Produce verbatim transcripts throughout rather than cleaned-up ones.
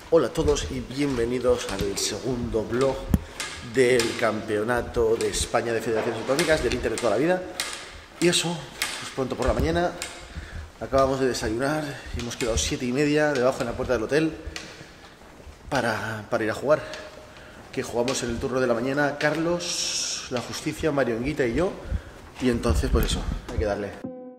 Hola a todos y bienvenidos al segundo vlog del Campeonato de España de Federaciones Autonómicas del Inter de toda la vida. Y eso, pues pronto por la mañana, acabamos de desayunar y hemos quedado siete y media debajo en la puerta del hotel para, para ir a jugar. Que jugamos en el turno de la mañana Carlos, La Justicia, Mario Anguita y yo. Y entonces, pues eso, hay que darle.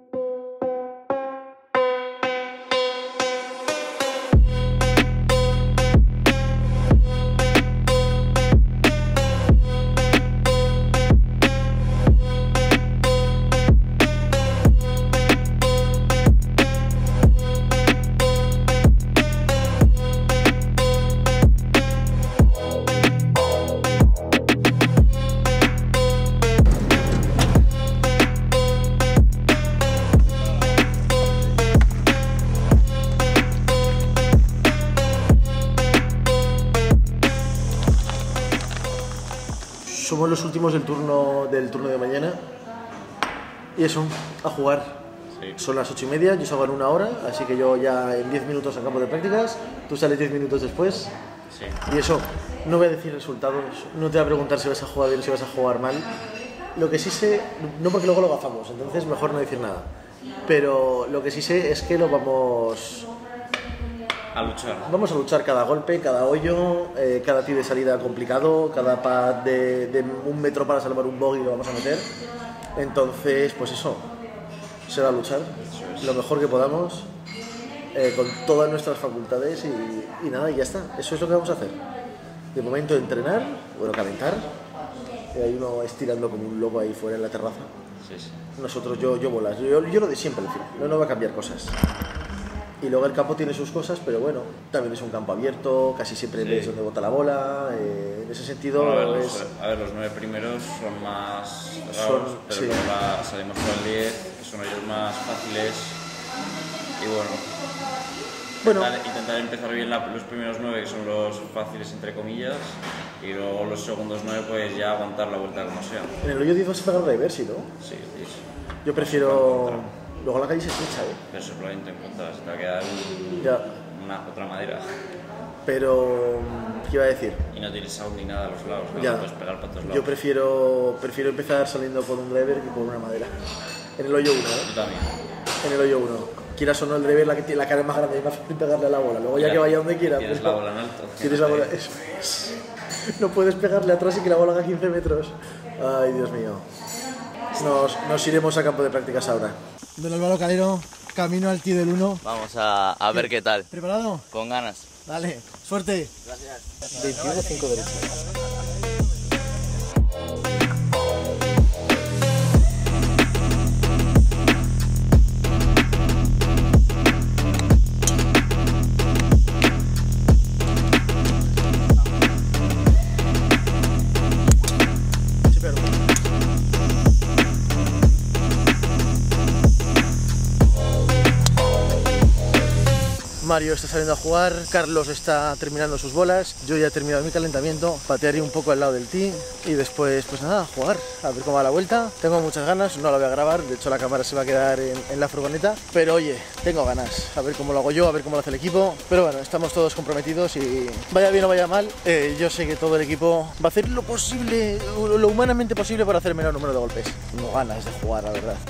Somos los últimos del turno, del turno de mañana y eso, a jugar. Sí. Son las ocho y media, yo salgo en una hora, así que yo ya en diez minutos al campo de prácticas, tú sales diez minutos después. Sí. Y eso, no voy a decir resultados, no te voy a preguntar si vas a jugar bien o si vas a jugar mal. Lo que sí sé, no porque luego lo gafamos, entonces mejor no decir nada. Pero lo que sí sé es que lo vamos... a luchar. Vamos a luchar cada golpe, cada hoyo, eh, cada tiro de salida complicado, cada pad de, de un metro para salvar un bogey lo vamos a meter. Entonces, pues eso, será luchar es. lo mejor que podamos, eh, con todas nuestras facultades y, y nada, y ya está. Eso es lo que vamos a hacer. De momento entrenar, bueno, calentar. Y hay uno estirando como un loco ahí fuera en la terraza. Sí, sí. Nosotros, yo, yo bolas, yo, yo lo de siempre, en fin, no, no va a cambiar cosas. Y luego el campo tiene sus cosas, pero bueno, también es un campo abierto, casi siempre sí. ves dónde bota la bola, eh, en ese sentido bueno, a, ver, es... los, a ver, los nueve primeros son más raros, son, pero sí. luego la, salimos con el diez, que son ellos más fáciles, y bueno, bueno. Intentar, intentar empezar bien la, los primeros nueve, que son los fáciles entre comillas, y luego los segundos nueve, pues ya aguantar la vuelta como sea. En el hoyo diez vas a pegar driver, ¿sí, no? Sí, sí. Yo prefiero... Luego la calle se estrecha, ¿eh? Pero eso probablemente en contra, se te va a quedar ya. Una, otra madera. Pero, ¿qué iba a decir? Y no tienes sound ni nada a los lados, no ya. puedes pegar para todos lados. Yo prefiero, prefiero empezar saliendo con un driver que con una madera. En el hoyo uno, ¿eh? Yo también. En el hoyo uno. Quieras o no, el driver, la que tiene la cara es más grande y más fácil pegarle a la bola. Luego ya, ya que vaya donde quiera. Tienes pero... la bola en alto. Tienes la bola, eso es. No puedes pegarle atrás y que la bola haga quince metros. Ay, Dios mío. Nos, nos iremos a campo de prácticas ahora. Don Álvaro Calero, camino al tee del uno. Vamos a, a ver qué tal. ¿Preparado? Con ganas. Dale, suerte. Gracias. veintiuno cinco derecha. Mario está saliendo a jugar, Carlos está terminando sus bolas, yo ya he terminado mi calentamiento, patearé un poco al lado del tee y después pues nada, a jugar, a ver cómo va la vuelta. Tengo muchas ganas, no la voy a grabar, de hecho la cámara se va a quedar en, en la furgoneta, pero oye, tengo ganas, a ver cómo lo hago yo, a ver cómo lo hace el equipo, pero bueno, estamos todos comprometidos y vaya bien o vaya mal, eh, yo sé que todo el equipo va a hacer lo posible, lo humanamente posible para hacer el menor número de golpes. Tengo ganas de jugar, la verdad.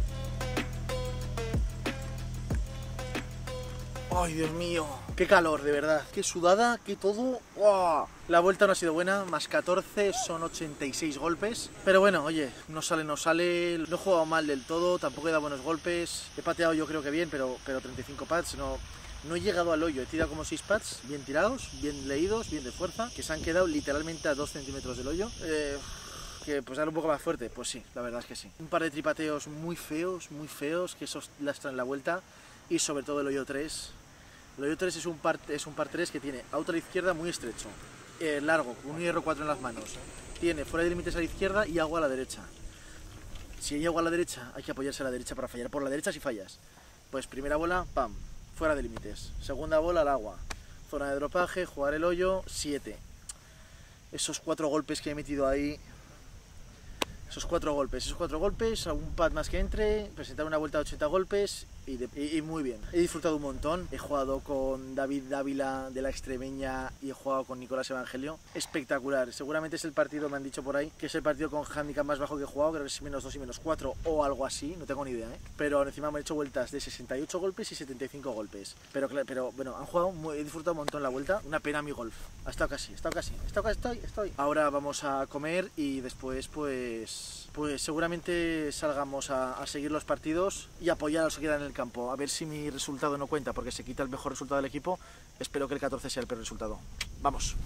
Ay, Dios mío, qué calor, de verdad, qué sudada, qué todo. ¡Wow! La vuelta no ha sido buena, más catorce, son ochenta y seis golpes. Pero bueno, oye, no sale, no sale, no he jugado mal del todo, tampoco he dado buenos golpes. He pateado yo creo que bien, pero, pero treinta y cinco pads, no, no he llegado al hoyo. He tirado como seis pads, bien tirados, bien leídos, bien de fuerza, que se han quedado literalmente a dos centímetros del hoyo. Eh... Que pues dar un poco más fuerte, pues sí, la verdad es que sí. Un par de tripateos muy feos, muy feos, que esos lastran la vuelta. Y sobre todo el hoyo tres. El hoyo tres es un par, es un par tres que tiene auto a la izquierda muy estrecho, eh, largo, con un hierro cuatro en las manos. Tiene fuera de límites a la izquierda y agua a la derecha. Si hay agua a la derecha, hay que apoyarse a la derecha para fallar por la derecha si fallas. Pues primera bola, pam, fuera de límites. Segunda bola al agua. Zona de dropaje, jugar el hoyo, siete. Esos cuatro golpes que he metido ahí... Esos cuatro golpes, esos cuatro golpes, algún pad más que entre, presentar una vuelta de ochenta golpes y, de, y, y muy bien. He disfrutado un montón, he jugado con David Dávila de la Extremeña y he jugado con Nicolás Evangelio. Espectacular, seguramente es el partido, me han dicho por ahí, que es el partido con handicap más bajo que he jugado, creo que es menos dos y menos cuatro o algo así, no tengo ni idea, ¿eh? Pero encima me han hecho vueltas de sesenta y ocho golpes y setenta y cinco golpes. Pero, pero bueno, han jugado, muy, he disfrutado un montón la vuelta, una pena mi golf. Ha estado casi, ha estado casi, ha estado casi, estoy, estoy. Ahora vamos a comer y después pues, pues seguramente salgamos a, a seguir los partidos y apoyar a los que quedan en el campo. A ver si mi resultado no cuenta porque se quita el mejor resultado del equipo. Espero que el catorce sea el peor resultado. Vamos.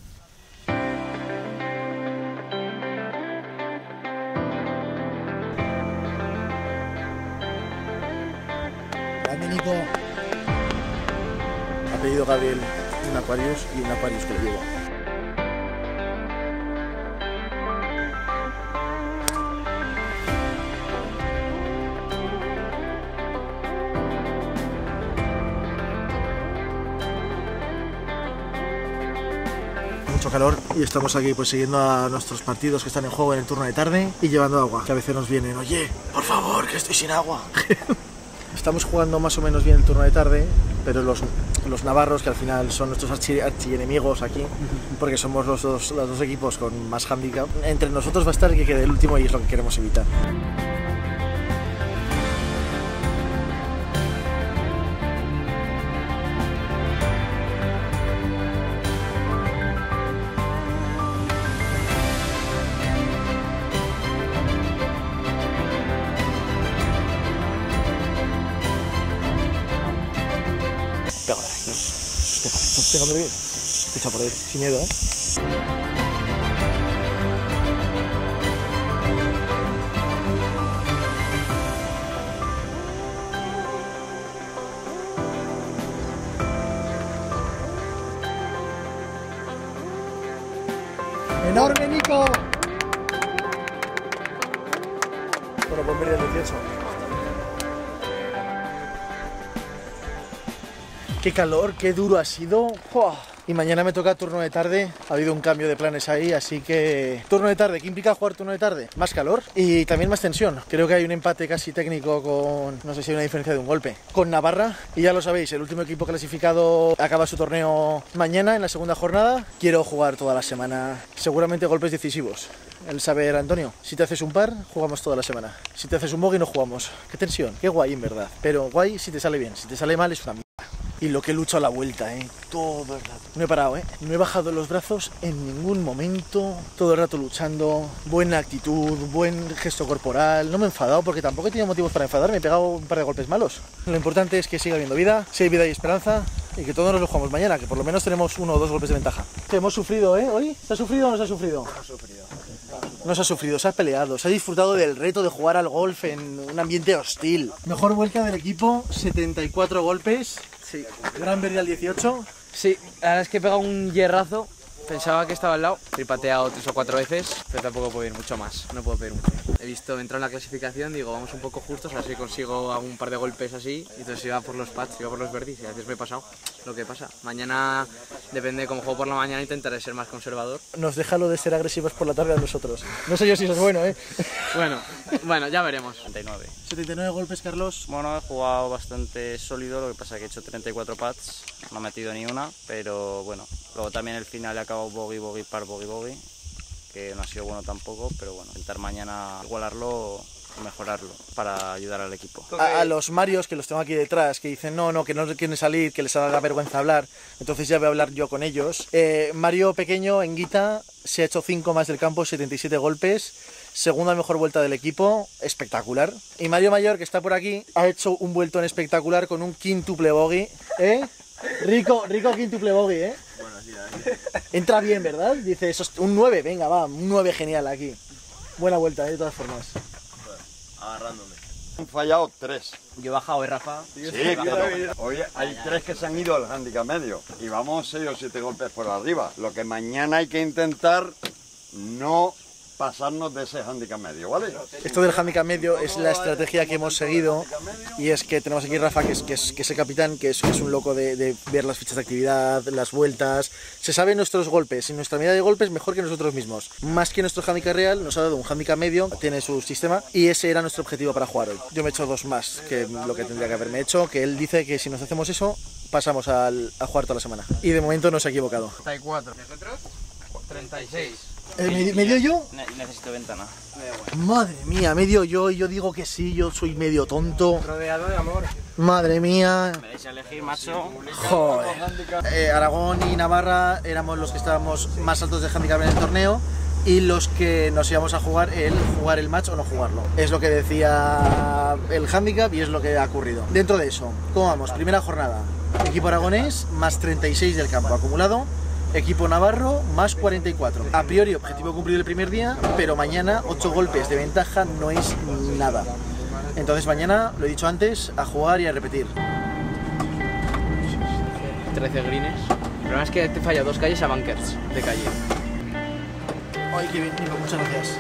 Grande, Nico. Ha pedido Gabriel un Aquarius y un Aquarius que le llevo. Mucho calor y estamos aquí pues siguiendo a nuestros partidos que están en juego en el turno de tarde y llevando agua, que a veces nos vienen, oye, por favor, que estoy sin agua. Estamos jugando más o menos bien el turno de tarde, pero los, los navarros, que al final son nuestros archi, archienemigos aquí, porque somos los dos, los dos equipos con más handicap, entre nosotros va a estar el que quede el último y es lo que queremos evitar. Pégame bien. Echa por ahí, sin miedo, ¿eh? ¡Enorme, Nico! Bueno, pues mira el dieciocho. Qué calor, qué duro ha sido. ¡Uah! Y mañana me toca turno de tarde. Ha habido un cambio de planes ahí, así que turno de tarde. ¿Qué implica jugar turno de tarde? Más calor y también más tensión. Creo que hay un empate casi técnico con, no sé si hay una diferencia de un golpe, con Navarra. Y ya lo sabéis, el último equipo clasificado acaba su torneo mañana en la segunda jornada. Quiero jugar toda la semana, seguramente golpes decisivos. El saber, Antonio, si te haces un par, jugamos toda la semana. Si te haces un bogey, no jugamos. Qué tensión, qué guay en verdad. Pero guay si te sale bien, si te sale mal es una mierda. Y lo que he luchado a la vuelta, ¿eh? Todo el rato. No he parado, ¿eh? No he bajado los brazos en ningún momento. Todo el rato luchando. Buena actitud, buen gesto corporal. No me he enfadado porque tampoco he tenido motivos para enfadarme. He pegado un par de golpes malos. Lo importante es que siga habiendo vida, si hay vida y esperanza. Y que todos nos lo jugamos mañana, que por lo menos tenemos uno o dos golpes de ventaja. Que hemos sufrido, ¿eh? ¿Hoy? ¿Se ha sufrido o no se ha sufrido? No ha sufrido. No se ha sufrido, se ha peleado, se ha disfrutado del reto de jugar al golf en un ambiente hostil. Mejor vuelta del equipo, setenta y cuatro golpes. Sí. Gran verde al dieciocho. Sí, la verdad es que he pegado un hierrazo. Pensaba que estaba al lado, he pateado tres o cuatro veces, pero tampoco puedo ir mucho más, no puedo pedir mucho. He visto, entrar en la clasificación, digo, vamos un poco justos, a ver si consigo un par de golpes así, y entonces iba por los pads, iba por los verdes, y a veces me he pasado lo que pasa. Mañana, depende de cómo juego por la mañana, intentaré ser más conservador. Nos deja lo de ser agresivos por la tarde a nosotros. No sé yo si eso es bueno, ¿eh? Bueno, bueno, ya veremos. setenta y nueve. setenta y nueve golpes, Carlos. Bueno, he jugado bastante sólido, lo que pasa es que he hecho treinta y cuatro pads, no he metido ni una, pero bueno, luego también el final he acabado bogey, bogey, par, bogey, bogey, que no ha sido bueno tampoco, pero bueno, intentar mañana igualarlo o mejorarlo para ayudar al equipo. A, a los Marios, que los tengo aquí detrás, que dicen no, no, que no quieren salir, que les da vergüenza hablar, entonces ya voy a hablar yo con ellos. Eh, Mario pequeño en guita se ha hecho cinco más del campo, setenta y siete golpes, segunda mejor vuelta del equipo, espectacular. Y Mario mayor, que está por aquí, ha hecho un vueltón espectacular con un quíntuple bogey, ¿eh? Rico, rico quíntuple bogey, ¿eh? Bueno, sí, ahí. Entra bien, ¿verdad? Dice, eso es un nueve, venga, va, un nueve genial aquí. Buena vuelta, ¿eh? De todas formas. Agarrándome. Han fallado tres. Yo he bajado, ¿eh, Rafa? Sí, claro. Hoy hay tres que se han ido al handicap medio y vamos seis o siete golpes por arriba. Lo que mañana hay que intentar no pasarnos de ese handicap medio, ¿vale? Esto del handicap medio es la estrategia que hemos seguido y es que tenemos aquí Rafa, que es, que es, que es el capitán, que es, que es un loco de, de ver las fichas de actividad, las vueltas, se sabe nuestros golpes y nuestra medida de golpes mejor que nosotros mismos. Más que nuestro handicap real, nos ha dado un handicap medio, tiene su sistema y ese era nuestro objetivo para jugar hoy. Yo me he hecho dos más que lo que tendría que haberme hecho, que él dice que si nos hacemos eso, pasamos al, a jugar toda la semana. Y de momento no se ha equivocado. treinta y cuatro. ¿Nosotros? treinta y seis. Eh, ¿me- ¿Medio yo? Ne- necesito ventana. Madre mía, medio yo y yo digo que sí, yo soy medio tonto. Rodeado de amor. Madre mía. Me deis a elegir, macho. Joder. Eh, Aragón y Navarra éramos los que estábamos más altos de handicap en el torneo y los que nos íbamos a jugar el jugar el match o no jugarlo. Es lo que decía el handicap y es lo que ha ocurrido. Dentro de eso, ¿cómo vamos? Primera jornada. Equipo aragonés más treinta y seis del campo acumulado. Equipo navarro más cuarenta y cuatro. A priori objetivo cumplido el primer día, pero mañana ocho golpes de ventaja no es nada. Entonces mañana, lo he dicho antes, a jugar y a repetir. trece greens. El problema es que te falla dos calles a bunkers de calle. Ay, qué bien, Nico, muchas gracias.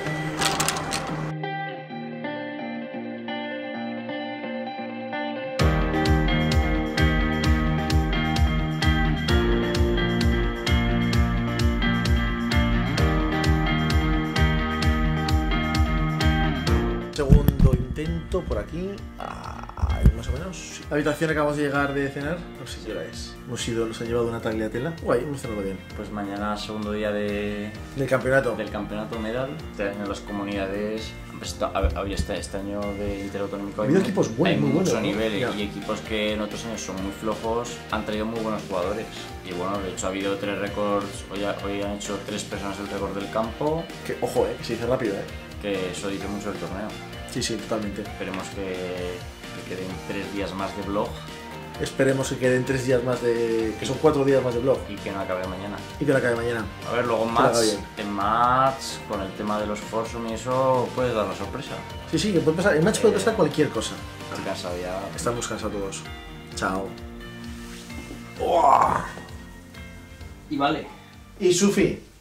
Segundo intento por aquí. Ahí más o menos. Sí. La habitación acabamos de llegar de cenar. No sé qué hora es. Hemos ido, nos han llevado una tagliatela. Guay, hemos cenado bien. Pues mañana segundo día de, Del campeonato. del campeonato medal. Este año las comunidades. Pues, a ver, hoy este, este año de interautonómico Ha habido equipos buenos, hay muy mucho buenos, ¿no? nivel Ya. y equipos que en otros años son muy flojos han traído muy buenos jugadores. Y bueno, de hecho ha habido tres récords. Hoy, ha- hoy han hecho tres personas el récord del campo, Que, ojo, eh, que se dice rápido, eh. que eso dice mucho del torneo. Sí, sí, totalmente. Esperemos que, que queden tres días más de blog Esperemos que queden tres días más de... que son cuatro días más de blog. y que no acabe mañana. Y que la acabe mañana. A ver, luego en Que lo haga match, bien. en match, con el tema de los Forsum y eso, puedes dar la sorpresa. Sí, sí, que puede pasar. El match puede pasar cualquier cosa. Estoy cansado ya. Estamos cansados todos. Chao. Y vale. Y Sufi.